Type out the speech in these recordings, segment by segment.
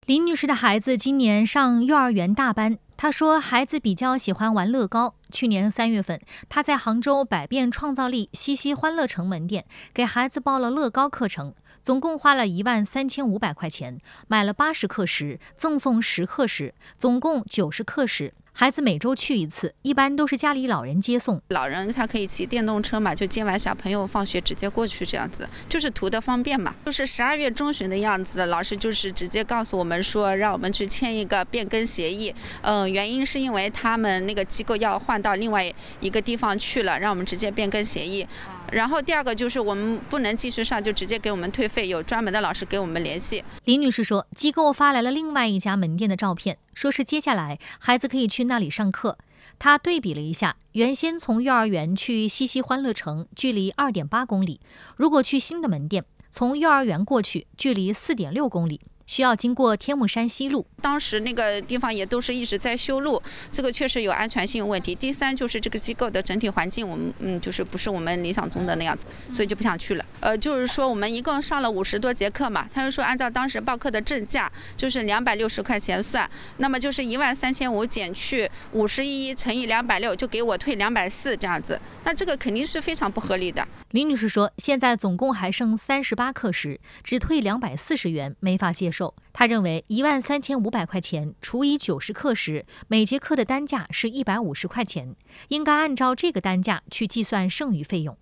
林女士的孩子今年上幼儿园大班，她说孩子比较喜欢玩乐高。去年3月份，她在杭州百变创造力西溪欢乐城门店给孩子报了乐高课程，总共花了13500块钱，买了80课时，赠送10课时，总共90课时。孩子每周去一次，一般都是家里老人接送。 老人他可以骑电动车嘛，就接完小朋友放学直接过去，这样子就是图的方便嘛。就是12月中旬的样子，老师就是直接告诉我们说，让我们去签一个变更协议。原因是因为他们那个机构要换到另外一个地方去了，让我们直接变更协议。然后第二个就是我们不能继续上，就直接给我们退费，有专门的老师给我们联系。 林女士说，机构发来了另外一家门店的照片，说是接下来孩子可以去那里上课。她对比了一下，原先从幼儿园去西溪欢乐城距离2.8公里，如果去新的门店，从幼儿园过去距离4.6公里。需要经过天目山西路， 当时那个地方也都是一直在修路，这个确实有安全性问题。第三就是这个机构的整体环境，我们就是不是我们理想中的那样子，所以就不想去了。就是说我们一共上了50多节课嘛，他就说按照当时报课的正价就是260块钱算，那么就是13500减去51乘以260，就给我退240这样子，那这个肯定是非常不合理的。 林女士说，现在总共还剩38课时，只退240元，没法接受。她认为13500块钱除以90课时，每节课的单价是150块钱，应该按照这个单价去计算剩余费用。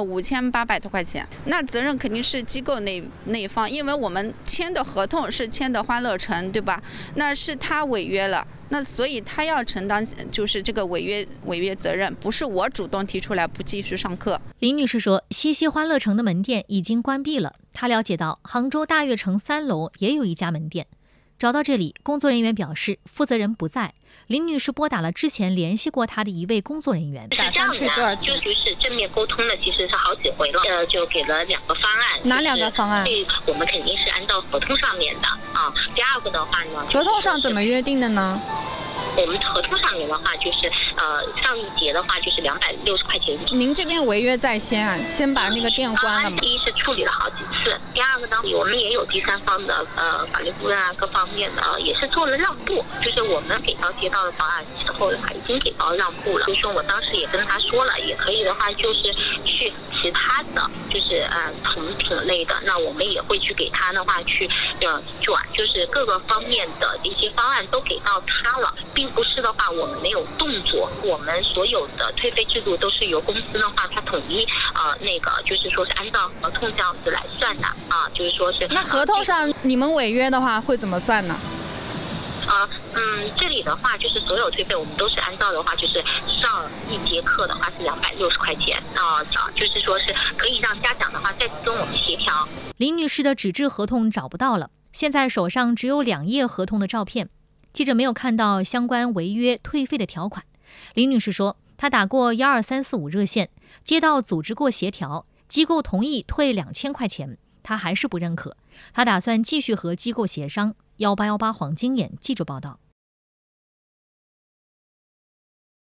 5800多块钱，那责任肯定是机构那一方，因为我们签的合同是签的欢乐城，对吧？那是他违约了。那所以他要承担就是这个违约责任，不是我主动提出来不继续上课。 林女士说，西溪欢乐城的门店已经关闭了。她了解到杭州大悦城3楼也有一家门店。找到这里，工作人员表示负责人不在。林女士拨打了之前联系过她的一位工作人员。 是这样的，就是正面沟通了，其实是好几回了，就给了2个方案。 哪2个方案？ 我们肯定是按照合同上面的啊。第二个的话呢， 合同上怎么约定的呢？ 我们合同上面的话，就是上一节的话就是260块钱。 您这边违约在先啊，先把那个店关了吗？ 第一是处理了好几次，第二个呢，我们也有第三方的法律顾问啊，各方面的也是做了让步，就是我们给到接到的方案之后的话，已经给到让步了。就是说我当时也跟他说了，也可以的话就是去其他的，就是同品类的，那我们也会去给他的话去转，就是各个方面的一些方案都给到他了。并不是的话，我们没有动作，我们所有的退费制度都是由公司的话，它统一那个就是说是按照合同这样子来算的啊，就是说是。 那合同上你们违约的话会怎么算呢？ 这里的话就是所有退费我们都是按照的话，就是上一节课的话是260块钱就是说是可以让家长的话再跟我们协调。 林女士的纸质合同找不到了，现在手上只有2页合同的照片。记者没有看到相关违约退费的条款。林女士说，她打过12345热线，接到组织过协调，机构同意退2000块钱，她还是不认可。她打算继续和机构协商。1818黄金眼记者报道。